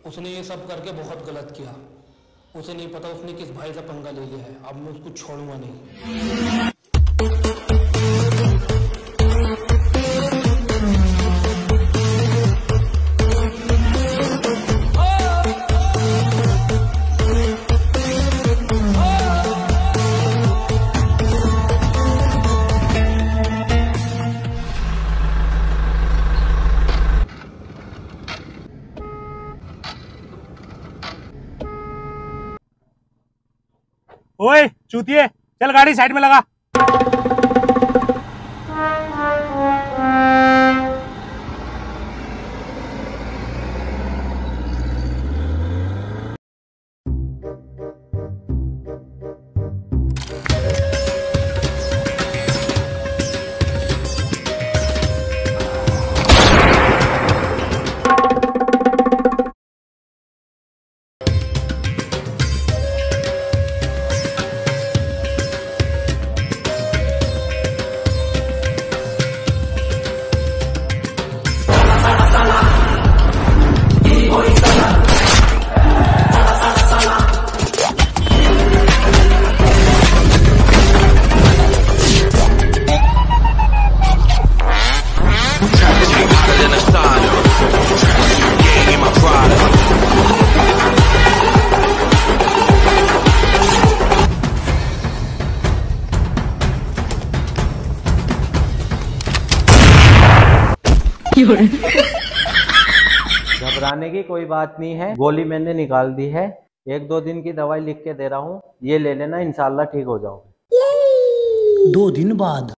उसने ये सब करके बहुत गलत किया। उसे नहीं पता उसने किस भाई से पंगा ले लिया है। अब मैं उसको छोड़ूंगा नहीं। ओए चूतिए, चल गाड़ी साइड में लगा। घबराने की कोई बात नहीं है, गोली मैंने निकाल दी है। 1-2 दिन की दवाई लिख के दे रहा हूँ, ये ले लेना, इंशाल्लाह ठीक हो जाओगे। 2 दिन बाद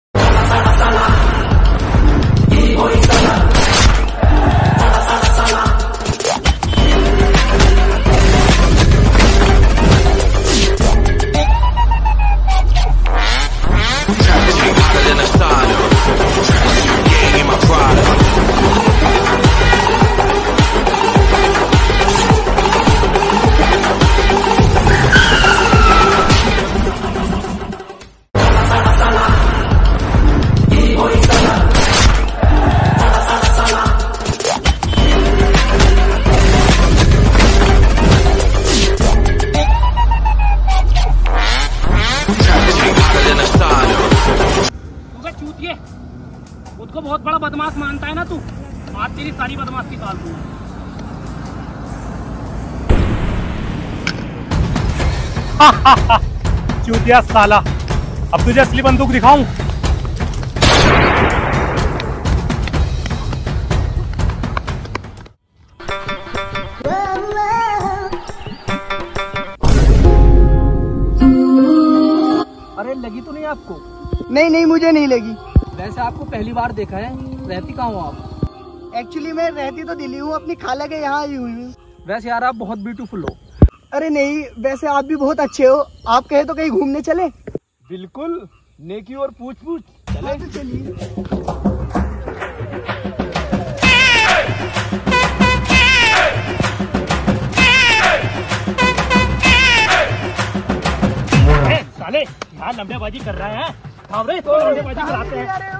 खुद को बहुत बड़ा बदमाश मानता है ना तू। आज तेरी सारी बदमाशी निकाल दूंगा। चूतिया साला, अब तुझे असली बंदूक दिखाऊं। अरे लगी तो नहीं आपको? नहीं मुझे नहीं लगी। वैसे आपको पहली बार देखा है, रहती कहाँ हो आप? एक्चुअली मैं रहती तो दिल्ली हूँ, अपनी खाला के यहाँ आई हुई हूँ। वैसे यार आप बहुत ब्यूटीफुल हो। अरे नहीं, वैसे आप भी बहुत अच्छे हो। आप कहे तो कहीं घूमने चले? बिल्कुल, नेकी और पूछ पूछ चले तो चलिए। साले यहाँ लंबेबाजी कर रहे हैं। तो लंबेबाजी कराते हैं।